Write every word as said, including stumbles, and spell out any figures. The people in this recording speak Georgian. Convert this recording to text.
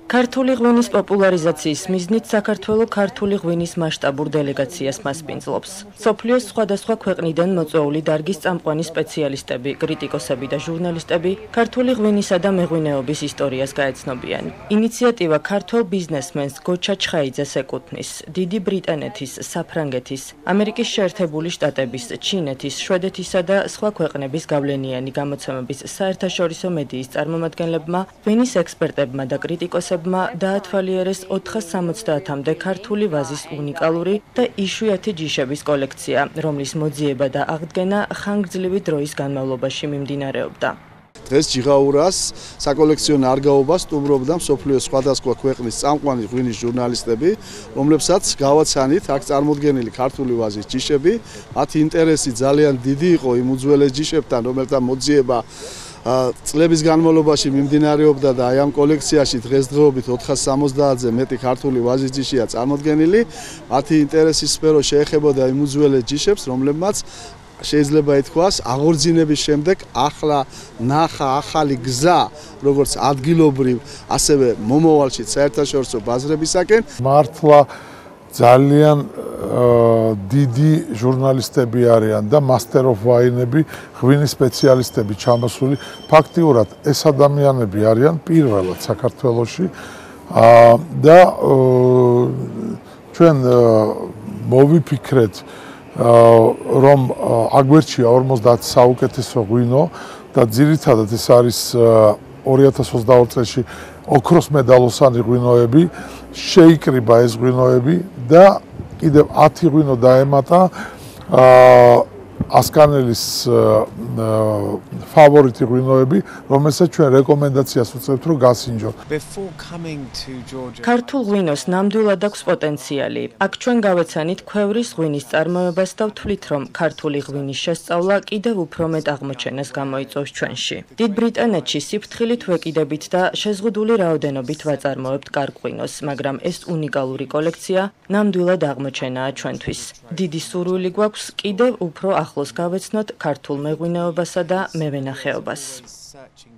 ქართული ღვინის პოპულარიზაციის მიზნით საქართველო ქართული ღვინის მასშტაბურ დელეგაციას მასპინძლობს. მსოფლიოს სხვადასხვა ქვეყნიდან მოწვეული დარგის წამყვანი სპეციალისტები, კრიტიკოსები და ჟურნალისტები ქართული ღვინისა და მეღვინეობის ისტორიას გაეცნობიან. ინიციატივა ქართულ ბიზნესმენს გოჩა ჩხაიძეს ეკუთვნის. დიდი ბრიტანეთის, საფრანგეთის, ამერიკის შეერთებული შტატების, ჩინეთის, შვედეთისა და სხვა ქვეყნების გავლენიანი გამოცემების საერთაშორისო მედიის წარმომადგენლებმა, ღვინის ექსპერტებმა და კრიტიკოსებმა დაათვალიერეს ოთხას სამოცდაათამდე ქართული ვაზის უნიკალური და იშვიათი ჯიშების კოლექცია, რომლის მოძიება და აღდგენა ხანგრძლივი დროის განმავლობაში მიმდინარეობდა. დღეს ჯიღაურას საკოლექციონო არგაობას სტუმრობდა მსოფლიოს სხვადასხვა ქვეყნის წამყვანი ღვინის ჟურნალისტები, რომლებსაც გავაცანით აქ წარმოდგენილი ქართული ვაზის ჯიშები. მათი ინტერესი ძალიან დიდი იყო იმ უძველეს ჯიშებთან, რომელთა მოძიება წლების განმავლობაში მიმდინარეობდა და აი ამ კოლექციაში დღესდღეობით ოთხას სამოცდაათზე მეტი ქართული ვაზის ჯიშია წარმოდგენილი. მათი ინტერესის სფერო შეეხებოდა იმ უძველეს ჯიშებს, რომლებმაც შეიძლება ითქვას, აღორძინების შემდეგ ახლა ნახა ახალი გზა, როგორც ადგილობრივ, ასევე მომავალში საერთაშორისო ბაზრებისაკენ. მართლა ძალიან დიდი ჟურნალისტები არიან და master of wine-ები, ღვინის სპეციალისტები ჩამოსული. ფაქტიურად ეს ადამიანები არიან პირველად საქართველოში და ჩვენ მოვიფიქრეთ, რომ აგვერჩია ორმოცდაათი საუკეთესო ღვინო და ძირითადად ეს არის ორი ათას ოცდაორ წელში ოქროს მედალოსანი ღვინოები, შეიკრიბა ეს ღვინოები და კიდევ ათი ღვინო დაემატა ასკანელის ფავორიტი ღვინოები, რომელსაც ჩვენ რეკომენდაციას უწევთ, რომ გასინჯოთ. ქართულ ღვინოს ნამდვილად აქვს პოტენციალი. აქ ჩვენ გავეცანით ქვევრის ღვინის წარმოებას და ვთვლით, რომ ქართული ღვინის შესწავლა კიდევ უფრო მეტ აღმოჩენას გამოიწვევს ჩვენში. დიდ ბრიტანეთში სიფრთხილით ვეკიდებით და შეზღუდული რაოდენობით ვაწარმოებთ კარგ ღვინოს, მაგრამ ეს უნიკალური კოლექცია ნამდვილად აღმოჩენაა ჩვენთვის. დიდი სურვილი გვაქვს კიდევ უფრო ახლოს გავეცნოთ ქართულ მეღვინეობასა და მევენახეობას.